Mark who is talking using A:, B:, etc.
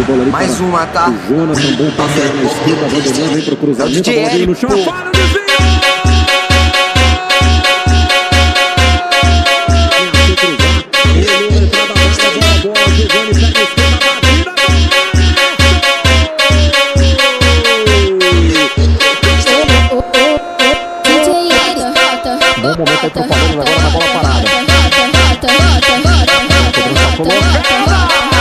A: Mais uma, tá?
B: O Jonas, um bom passe na esquerda, Vanderlan vem pro cruzamento, a bola veio no chão.
A: Fala,
B: Bom momento aí pro Palmeiras agora na bola parada.